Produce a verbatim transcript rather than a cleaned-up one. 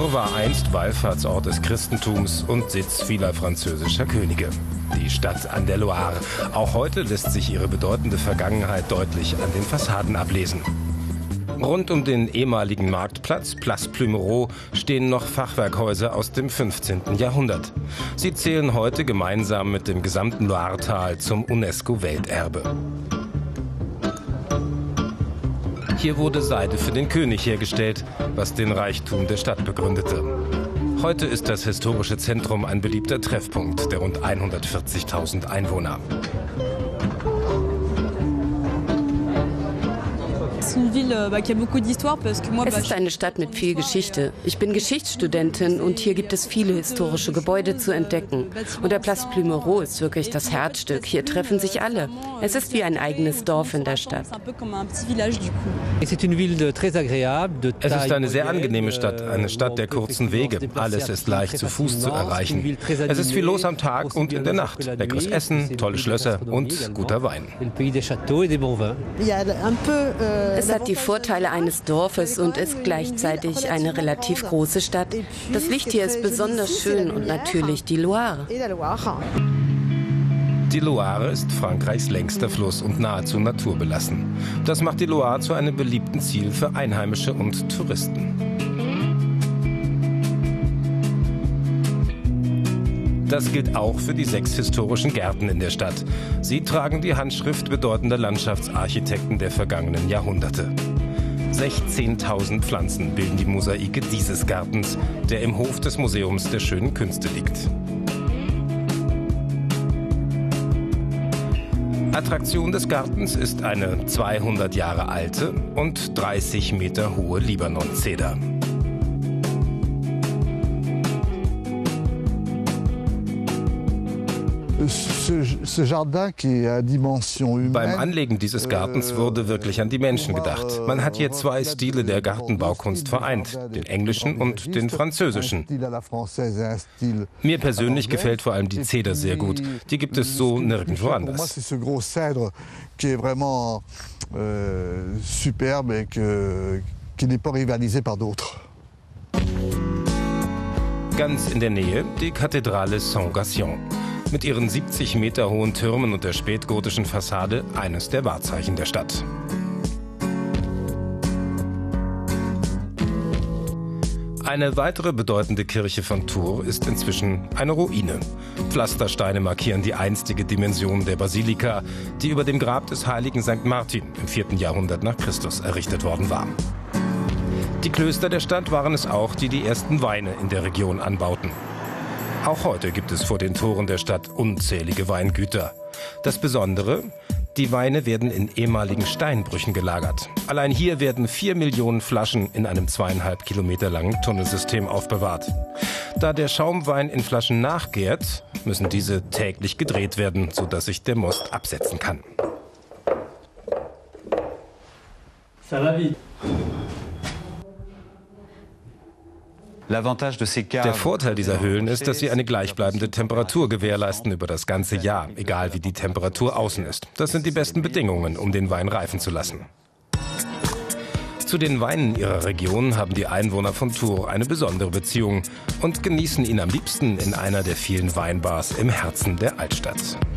Tours war einst Wallfahrtsort des Christentums und Sitz vieler französischer Könige. Die Stadt an der Loire. Auch heute lässt sich ihre bedeutende Vergangenheit deutlich an den Fassaden ablesen. Rund um den ehemaligen Marktplatz Place Plumereau stehen noch Fachwerkhäuser aus dem fünfzehnten Jahrhundert. Sie zählen heute gemeinsam mit dem gesamten Loiretal zum UNESCO-Welterbe. Hier wurde Seide für den König hergestellt, was den Reichtum der Stadt begründete. Heute ist das historische Zentrum ein beliebter Treffpunkt der rund hundertvierzigtausend Einwohner. Es ist eine Stadt mit viel Geschichte. Ich bin Geschichtsstudentin und hier gibt es viele historische Gebäude zu entdecken. Und der Place Plumereau ist wirklich das Herzstück. Hier treffen sich alle. Es ist wie ein eigenes Dorf in der Stadt. Es ist eine sehr angenehme Stadt, eine Stadt der kurzen Wege. Alles ist leicht zu Fuß zu erreichen. Es ist viel los am Tag und in der Nacht. Leckeres Essen, tolle Schlösser und guter Wein. Es hat die Vorteile eines Dorfes und ist gleichzeitig eine relativ große Stadt. Das Licht hier ist besonders schön und natürlich die Loire. Die Loire ist Frankreichs längster Fluss und nahezu naturbelassen. Das macht die Loire zu einem beliebten Ziel für Einheimische und Touristen. Das gilt auch für die sechs historischen Gärten in der Stadt. Sie tragen die Handschrift bedeutender Landschaftsarchitekten der vergangenen Jahrhunderte. sechzehntausend Pflanzen bilden die Mosaike dieses Gartens, der im Hof des Museums der Schönen Künste liegt. Attraktion des Gartens ist eine zweihundert Jahre alte und dreißig Meter hohe Libanon-Zeder. Beim Anlegen dieses Gartens wurde wirklich an die Menschen gedacht. Man hat hier zwei Stile der Gartenbaukunst vereint, den englischen und den französischen. Mir persönlich gefällt vor allem die Zeder sehr gut. Die gibt es so nirgendwo anders. Ganz in der Nähe die Kathedrale Saint-Gatien. Mit ihren siebzig Meter hohen Türmen und der spätgotischen Fassade eines der Wahrzeichen der Stadt. Eine weitere bedeutende Kirche von Tours ist inzwischen eine Ruine. Pflastersteine markieren die einstige Dimension der Basilika, die über dem Grab des heiligen Sankt Martin im vierten Jahrhundert nach Christus errichtet worden war. Die Klöster der Stadt waren es auch, die die ersten Weine in der Region anbauten. Auch heute gibt es vor den Toren der Stadt unzählige Weingüter. Das Besondere: die Weine werden in ehemaligen Steinbrüchen gelagert. Allein hier werden vier Millionen Flaschen in einem zweieinhalb Kilometer langen Tunnelsystem aufbewahrt. Da der Schaumwein in Flaschen nachgärt, müssen diese täglich gedreht werden, sodass sich der Most absetzen kann. Der Vorteil dieser Höhlen ist, dass sie eine gleichbleibende Temperatur gewährleisten über das ganze Jahr, egal wie die Temperatur außen ist. Das sind die besten Bedingungen, um den Wein reifen zu lassen. Zu den Weinen ihrer Region haben die Einwohner von Tours eine besondere Beziehung und genießen ihn am liebsten in einer der vielen Weinbars im Herzen der Altstadt.